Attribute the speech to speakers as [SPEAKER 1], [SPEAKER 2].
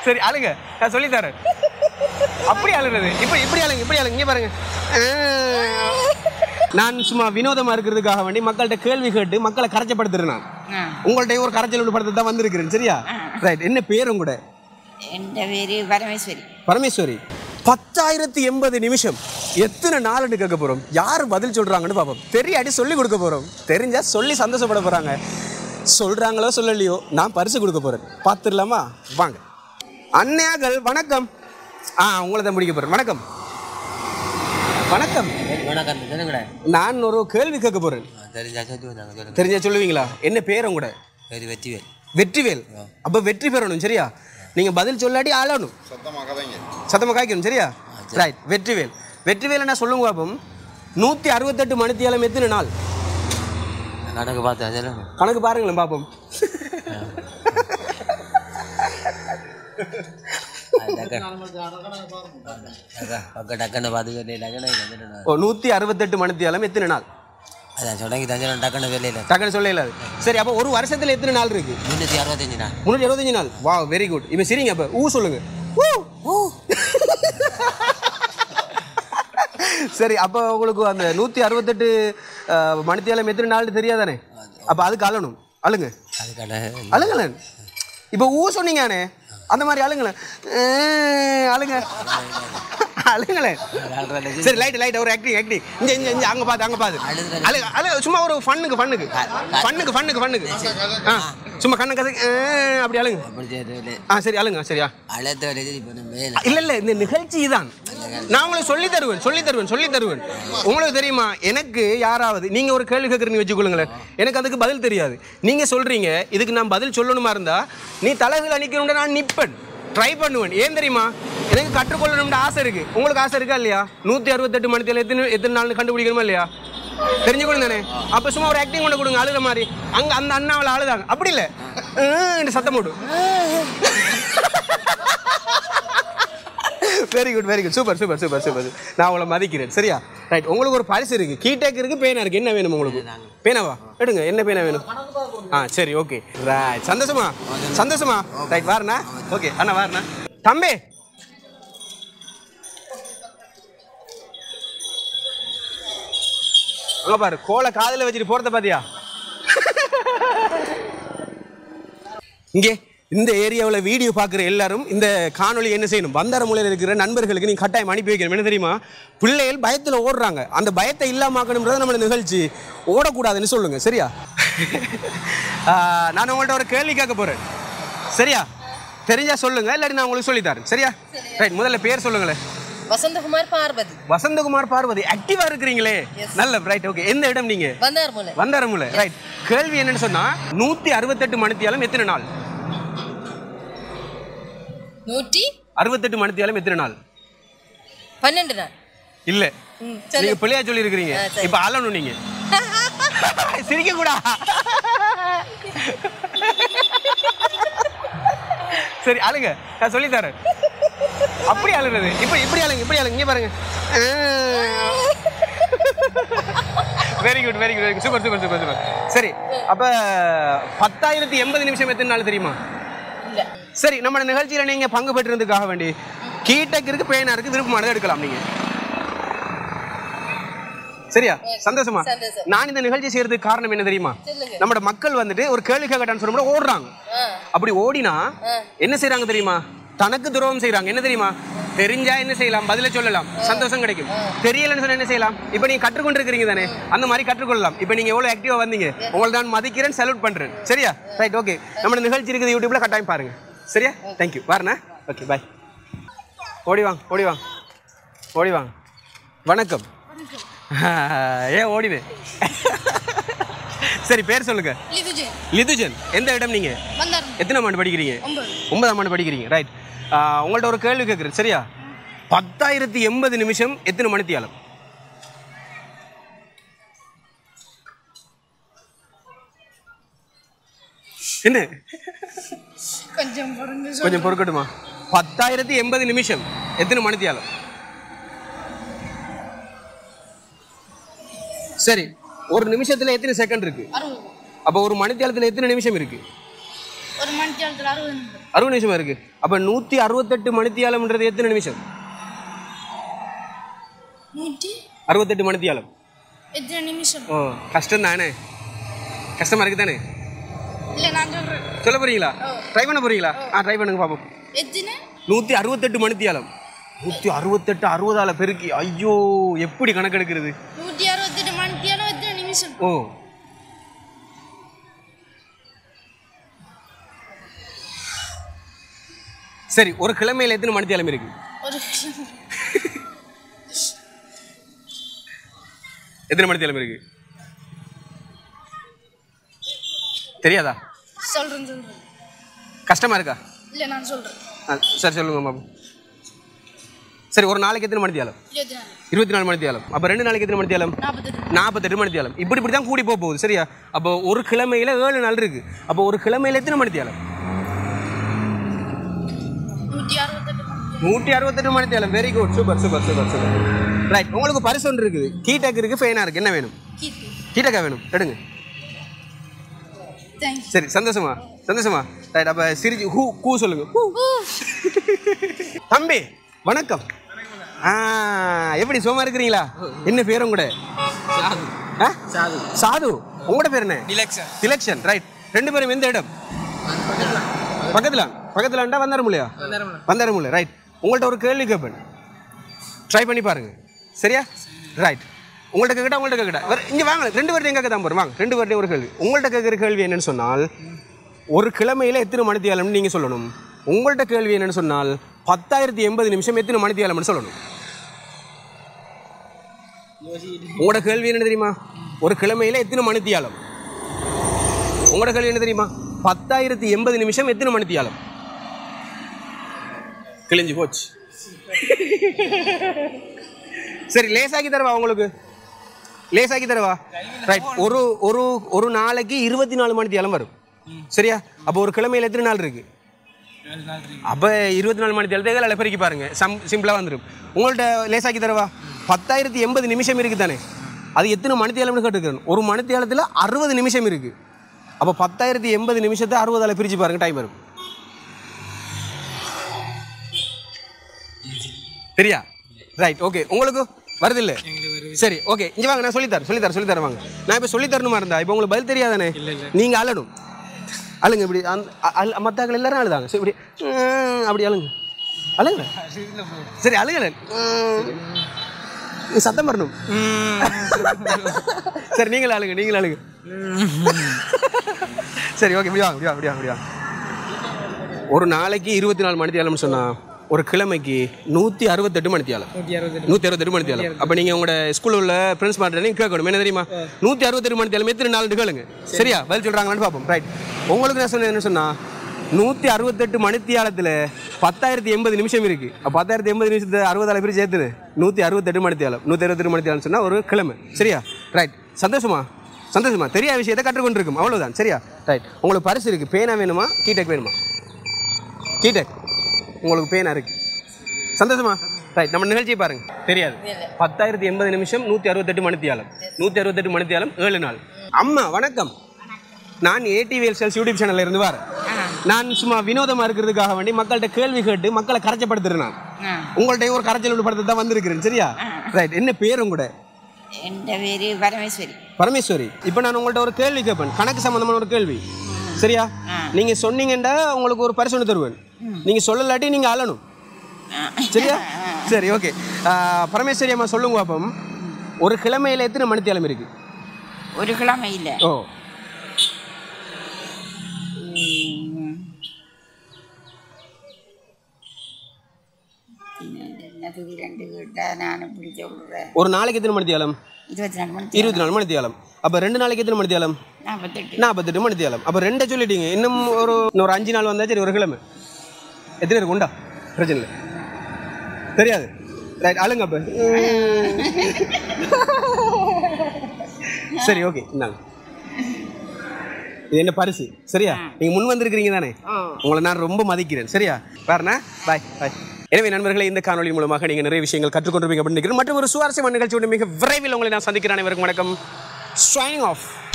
[SPEAKER 1] சரி அழுங்க, நான் சொல்லி தரேன். அப்படி அழுகிறது. இப்படி அழுங்க, இப்படி அழுங்க. இங்கே பாருங்க. நான் சும்மா வினோதமா இருக்கிறதுக்காக வேண்டி மக்கள்கிட்ட கேள்வி கேட்டு மக்களை கரைச்சப்படுத்துறேன். நான் உங்கள்கிட்ட ஒரு கரைச்சல் படத்தை தான் வந்திருக்கிறேன். சரியா? ரைட். என்ன பேர் உங்களோட?
[SPEAKER 2] என் பேரு பரமேஸ்வரி.
[SPEAKER 1] பரமேஸ்வரி. 10,080 நிமிஷம் எத்தனை நாள்னு கேட்க போறோம். யார் பதில் சொல்றாங்கன்னு பார்ப்போம். தெரியாடி சொல்லி கொடுக்க போறோம். தெரிஞ்சா சொல்லி சந்தோஷப்பட போறாங்க. சொல்றாங்களோ சொல்லலையோ நான் பரிசு கொடுக்க போறேன். பார்த்துடலாமா? வாங்க. அண்ணையாக்கள் வணக்கம். உங்களை தான் முடிக்க போறேன். வணக்கம். வணக்கம். நான் ஒரு கேள்வி கேட்க போறேன். தெரிஞ்சா சொல்லுவீங்களா? என்ன பேர் உங்களோட?
[SPEAKER 3] வெற்றிவேல்.
[SPEAKER 1] வெற்றிவேல். அப்ப வெற்றி பெறணும். சரியா? நீங்க பதில் சொல்லாடி ஆளணும். சத்தமா காய்க்கணும். சரியா? ரைட். வெற்றிவேல். வெற்றிவேல் என்ன சொல்லுங்க பாப்போம். 168 மணித்தியாலம் எத்தனை நாள்?
[SPEAKER 3] கணக்கு பார்த்து
[SPEAKER 1] கணக்கு பாருங்களேன் பாப்போம். 168 மணித்தியாலம் எத்தனை நாள்? டக்குன்னு சொல்லல. சரி, அப்போ ஒரு வருஷத்துல எத்தனை நாள் இருக்கு?
[SPEAKER 3] 365 நாள்.
[SPEAKER 1] 365 நாள். வா, வெரி குட். இப்போ சரிங்க. அப்ப சொல்லுங்க. சரி, அப்போ உங்களுக்கு அந்த 168 மணித்தியாலம் எத்தனை நாள் தெரியாதானே? அப்ப அதுக்கு அழணும். அழுங்க, அழுங்களேன். இப்போ சொன்னீங்கண்ணே, அந்த மாதிரி அழுங்களேன். அழுங்க, அழுங்களேன். சரி, லைட் ஒரு ஆக்டிங் இங்க அங்க பாத்து அழுங்க. சும்மா ஒரு ஃபன்னுக்கு சும்மா கண்ணு கதை அப்படி அழுங்க. சரி அழுங்க. சரியா? இல்ல இந்த நிகழ்ச்சி தான். நான் உங்களுக்கு சொல்லி தருவேன். உங்களுக்கு தெரியுமா, எனக்கு யாராவது நீங்க ஒரு கேள்வி கேட்கறீங்க வச்சுக்கொள்ளுங்களேன், எனக்கு அதுக்கு பதில் தெரியாது. நீங்க சொல்றீங்க இதுக்கு நான் பதில் சொல்லணுமா இருந்தா நீ தலைகள் அணிக்கணும்னு நான் நிப்பேன், ட்ரை பண்ணுவேன். ஏன் தெரியுமா, எனக்கு கற்றுக்கொள்ளணும்னு ஆசை இருக்கு. உங்களுக்கு ஆசை இருக்கா இல்லையா? 168 மணித்தியாலம் எத்தனை நாள் கண்டுபிடிக்கணுமா இல்லையா? தெரிஞ்சுக்கணும் தானே? அப்ப சும்மா ஒரு ஆக்டிங் கொண்டு கொடுங்க, அழுகிற மாதிரி. அங்க அந்த அண்ணாவில் அழுதாங்க. அப்படி இல்லை, சத்தம் போட்டு. Very good. சூப்பர். நான் உங்களை மதிக்கிறேன். சரியா? ரைட். உங்களுக்கு ஒரு பரிசு இருக்கு. கீடேக் இருக்கு, பேனா இருக்கு. என்ன வேணும் உங்களுக்கு? பேனாவா? எடுங்க. என்ன பேனா வேணும்? சரி, ஓகே. ரைட். சந்தோஷமா? ரைட். வாரணா? ஓகே அண்ணா, வாரணா தம்பி. அங்க பாரு, கோலை காதுல வச்சுட்டு போறத பாத்தியா? இங்கே இந்த ஏரியாவில் வீடியோ பார்க்குற எல்லாரும் இந்த காணொலி என்ன செய்யணும், வந்தாரமூலையில் இருக்கிற நண்பர்களுக்கு நீங்கள் கட்டாயம் அனுப்பி வைக்கணும். என்ன தெரியுமா, பிள்ளைகள் பயத்தில் ஓடுறாங்க. அந்த பயத்தை இல்லாமக்கணும்ன்றது நம்ம நிகழ்ச்சி. ஓடக்கூடாதுன்னு சொல்லுங்கள். சரியா? நான் உங்கள்கிட்ட ஒரு கேள்வி கேட்க போகிறேன். சரியா? தெரிஞ்சா சொல்லுங்க, இல்லாட்டி நான் உங்களுக்கு சொல்லித்தரேன். சரியா? ரைட். முதல்ல பேர் சொல்லுங்களேன்.
[SPEAKER 2] வசந்தகுமார் பார்வதி.
[SPEAKER 1] வசந்தகுமார் பார்வதி. ஆக்டிவா இருக்கிறீங்களே, நல்ல. ரைட். ஓகே. எந்த இடம் நீங்க? வந்தாரமூலை. ரைட். கேள்வி என்னன்னு சொன்னா 168 மணித்தியாலம் எத்தனை நாள்? 168 மணித்தியாலம் எத்தனை நாள்?
[SPEAKER 2] 12 நாள்.
[SPEAKER 1] இல்ல, நீங்க பிள்ளையா சொல்லி இருக்கிறீங்க. இப்ப அழணும் நீங்க. சிரிக்க கூடா. சரி அழுங்க, நான் சொல்லி தரேன். அப்படி அழுகிறது. இப்படி அழுங்க. இங்க பாருங்க. Very good. சூப்பர். சரி, அப்ப 10,080 நிமிஷம் எத்தனை நாள் தெரியுமா? சரி, நம்ம நிகழ்ச்சியில நீங்க பங்கு பெற்றதுக்காக வேண்டி கீடேக் இருக்கு, பேனா இருக்கு, விருப்பமானதை எடுக்கலாம் நீங்க. சரியா? சந்தோஷமா? நான் இந்த நிகழ்ச்சி செய்யறதுக்கு காரணம் என்ன தெரியுமா, நம்ம மக்கள் வந்துட்டு ஒரு கேள்வி கேட்கட்டான்னு சொல்ல ஓடுறாங்க. அப்படி ஓடினா என்ன செய்யறாங்க தெரியுமா, தனக்கு துரோகம் செய்யறாங்க. என்ன தெரியுமா, தெரிஞ்சா என்ன செய்யலாம், பதில சொல்லலாம், சந்தோஷம் கிடைக்கும். தெரியலன்னு சொன்னா என்ன செய்யலாம், இப்ப நீங்க கற்றுக்கொண்டு இருக்கிறீங்க தானே, அந்த மாதிரி கற்றுக்கொள்ளலாம். இப்ப நீங்க எவ்வளவு ஆக்டிவா வந்தீங்க, உங்களை நான் மதிக்கிறேன், சல்யூட் பண்றேன். சரியா? ரைட். ஓகே. நம்ம நிகழ்ச்சி இருக்குது யூடியூப்ல, கட்டாயம் பாருங்க. சரியா? தேங்க்யூ. வரண்ணா. Okay, bye. ஓடி வாங்க. வணக்கம். ஏன் ஓடிவே? சரி, பேர் சொல்லுங்க. லிதுஜன். எந்த இடம் நீங்க? எத்தனாம் ஆண்டு படிக்கிறீங்க? 9ஆம் ஆண்டு படிக்கிறீங்க. ரைட். உங்கள்ட்ட ஒரு கேள்வி கேட்குறேன். சரியா? 10,080 நிமிஷம் எத்தனை மணித்தியாலம்? என்ன கொஞ்சம் பொறுக்கட்டுமா? 10,080 நிமிஷம் எத்தனை மணித்தியாலம்? சரி, ஒரு நிமிஷத்துல எத்தனை செகண்ட் இருக்கு? அப்ப ஒரு மணித்தியாலத்துல எத்தனை நிமிஷம் இருக்கு?
[SPEAKER 4] ஒரு மணித்தியாலத்தில் 60 நிமிஷம்.
[SPEAKER 1] 60 நிமிஷமா இருக்கு. அப்ப 168 மணித்தியாலம்ன்றது எத்தனை நிமிஷம்? 168 மணித்தியாலம்.
[SPEAKER 4] எத்தனை நிமிஷம்?
[SPEAKER 1] ஓ கஷ்டம் தானே, கஷ்டமா இருக்கு தானே.
[SPEAKER 4] இல்லை நான் சொல்கிறேன்.
[SPEAKER 1] சொல்ல போறீங்களா? ட்ரை பண்ண போறீங்களா? ட்ரை பண்ணுங்க பாப்போம்.
[SPEAKER 4] எத்தனை?
[SPEAKER 1] 168 மணித்தியாலம். 168 60ஆல பெருக்கி, ஐயோ எப்படி கணக்கெடுக்கிறது?
[SPEAKER 4] 168 மணித்தியாலம் எத்தனை நிமிஷம்?
[SPEAKER 1] ஓ சரி, ஒரு கிழமையில எத்தனை மணித்தியாலம் இருக்கு?
[SPEAKER 4] ஒரு
[SPEAKER 1] எத்தனை மணித்தியாலம் இருக்கு தெரியாதா?
[SPEAKER 4] சொல்கிறேன்.
[SPEAKER 1] கஷ்டமா இருக்கா?
[SPEAKER 4] இல்லை நான் சொல்கிறேன்.
[SPEAKER 1] சரி சொல்லுங்க பாபு. சரி, ஒரு நாளைக்கு எத்தனை மணித்தியாலம்? 24 மணித்தியாலம். அப்போ 2 நாளைக்கு எத்தனை மணித்தியாலம்? 48 மணித்தியாலம். இப்படி தான் கூடி போகுது. சரியா? அப்போ ஒரு கிழமையில 7 நாள் இருக்கு. அப்போ ஒரு கிழமையில எத்தனை மணித்தியாலம்? 168 மணித்தியாலம். Very good, super super super super. Right, உங்களுக்கு பரிசு ஒன்று இருக்குது. கீட்டக் இருக்கு, ஃபேனா இருக்கு. என்ன வேணும்? கீட்டக்கா வேணும், எடுங்க. சரி, சந்தோஷமா சந்தோஷமா. ரைட், அப்போ சிரிச்சு கூ சொல்லுங்க. தம்பி வணக்கம். எப்படி சும்மா இருக்கிறீங்களா? என்ன பேரும் கூட? சாது. உங்களோட பேர் என்ன? திலக்ஷன். ரைட், 2 பேரும் எந்த இடம்? பக்கத்துல வந்தாரமுலையா? வந்தாரமுலை. ரைட், உங்கள்ட்ட ஒரு கேள்வி கேட்பேன், ட்ரை பண்ணி பாருங்க. சரியா? ரைட், உங்கள்ட்ட கேட்கட்டா இங்க வாங்க. 2 பேர்ட்ட எங்க தான் போறோம். வாங்க, 2 பேர்ட்ட ஒரு கேள்வி. உங்கள்ட்ட கேட்குற கேள்வி என்னன்னு சொன்னால், ஒரு கிழமையில எத்தனை மணித்தியாலம்னு நீங்க சொல்லணும். உங்கள்ட்ட கேள்வி என்னன்னு சொன்னால் 10,080 நிமிஷம் எத்தனை மணித்தியாலம்னு சொல்லணும். உங்களோட கேள்வி என்ன தெரியுமா? ஒரு கிழமையில எத்தனை மணித்தியாலம்? உங்களோட கேள்வி என்ன தெரியுமா? 10,080 நிமிஷம் எத்தனை மணித்தியாலம்? கிழிஞ்சு போச்சு. சரி, லேசாக்கி தரவா உங்களுக்கு? லேசாக்கி தரவா? ரைட், ஒரு நாளைக்கு 24 மணித்தியாலம் வரும். சரியா? அப்போ ஒரு கிழமையில எத்தனை நாள் இருக்கு? அப்போ 24 மணித்தியாலத்தை பெருக்கி பாருங்க, சிம்பிளாக வந்துடும். உங்கள்கிட்ட லேசாக்கி தரவா? 10,080 நிமிஷம் இருக்கு தானே, அது எத்தனை மணித்தியாலம்னு கேட்டுக்கிறேன். ஒரு மணித்தியாலத்தில் 60 நிமிஷம் இருக்கு. அப்போ 10,080 நிமிஷத்தை 60ஆல் பிரித்து பாருங்க, டைம் வரும். சரியா? Right, okay. உங்களுக்கு வருது இல்லை? சரி, ஓகே. இங்கே வாங்க, நான் சொல்லித்தரேன் வாங்க. நான் இப்போ சொல்லித்தரணுமா இருந்தா இப்போ உங்களுக்கு பதில் தெரியாதானே? நீங்கள் அழணும். அழுங்க இப்படி. மற்றாக்கள் எல்லாரும் அழுதாங்க. சரி, இப்படி அப்படி அழுங்க. சரி, அழுகல, சத்தம் வரணும். சரி, நீங்களும் அழுங்க. சரி, ஓகே. இப்படியா. ஒரு நாளைக்கு 24 மணித்தியாலம்னு சொன்னா, ஒரு கிழமைக்கு 168 மணித்தியாலம். 168 மணித்தியாலம். அப்போ நீங்கள் உங்களோட ஸ்கூலில் உள்ள ஃப்ரெண்ட்ஸ் மாட்ட நீங்கள் கேட்கணும். என்ன தெரியுமா? 168 மணித்தியாலம் எத்தனை நாள் கேளுங்க. சரியா? பதில் சொல்கிறாங்களான்னு பார்ப்போம். ரைட், உங்களுக்கு நான் சொன்னேன் என்ன சொன்னால், 168 மணித்தியாலத்தில் 10,080 நிமிஷம் இருக்குது. 10,080 நிமிஷத்தை 60ஆல் பிரித்து சேர்த்துது 168 மணித்தியாலம். 168 மணித்தியாலம் சொன்னால் ஒரு கிழமை. சரியா? ரைட், சந்தோஷமா தெரியாத விஷயத்தை கற்றுக்கொண்டிருக்கும், அவ்வளோதான். சரியா? ரைட், உங்களுக்கு பரிசு இருக்குது. பேனா வேணுமா? கீட்டக் வேணுமா? கீட்டக். உங்களுக்கு பேனா இருக்கு. சந்தோஷமா? ரைட், நம்ம நிகழ்ச்சியை பாருங்க. தெரியாது. 10,080 நிமிஷம் 168 மணித்தியாலம். 168 மணித்தியாலம் 7 நாள். அம்மா வணக்கம். நான் ஏடிவிஎல் செல்ஸ் யூடியூப் சேனல்ல இருந்து வரேன். நான் சும்மா வினோதமா இருக்கிறதுக்காக வேண்டி மக்கள்கிட்ட கேள்வி கேட்டு மக்களை கரைச்சப்படுத்துறேன். நான் உங்கள்கிட்ட ஒரு கரைச்சல் படுத்த தான் வந்திருக்கிறேன். சரியா? ரைட், என்ன பேர் உங்களோட?
[SPEAKER 2] என் பேரு
[SPEAKER 1] பரமேஸ்வரி. இப்போ நான் உங்கள்கிட்ட ஒரு கேள்வி கேட்பேன், கணக்கு சம்பந்தமான ஒரு கேள்வி. சரியா? நீங்க சொன்னீங்கன்னா உங்களுக்கு ஒரு பரிசு ஒன்று தருவேன். நீங்க சொல்லலாட்டி நீங்க அழணும். சரியா? சரி, ஓகே. பரமேஸ்வரி அம்மா சொல்லுங்க பாப்போம், ஒரு கிழமையில எத்தனை மணித்தியாலம் இருக்கு?
[SPEAKER 2] ஒரு கிழமையில்
[SPEAKER 1] ஓ ஒரு நாளைக்கு எத்தனை மணித்தியாலம்? 24 மணித்தியாலம். அப்போ 2 நாளைக்கு எத்தனை மணித்தியாலம்? 48 மணித்தியாலம். அப்போ 2 சொல்லிட்டீங்க. இன்னும் ஒரு 5 நாள் வந்தா சரி, ஒரு கிழமை. எத்தனை இருக்கு உண்டா? பிரச்சனை இல்லை. தெரியாது. ரைட், அழுங்க அப்போ. சரி, ஓகே. இந்தாங்க, இது என்ன பரிசு. சரியா? நீங்க முன் வந்திருக்கிறீங்க தானே, உங்களை நான் ரொம்ப மதிக்கிறேன். சரியா? வேறண்ணா, பாய். எனவே நண்பர்களே, இந்த காணொலி மூலமாக நீங்கள் நிறைய விஷயங்கள் கற்றுக்கொண்டிருப்பீங்க அப்படின்னு நினைக்கிறேன். மற்றும் ஒரு சுவாரஸ்யமான நிகழ்ச்சியோடு மிக விரைவில் உங்களை நான் சந்திக்கிறேன். அனைவருக்கும் வணக்கம். Signing off.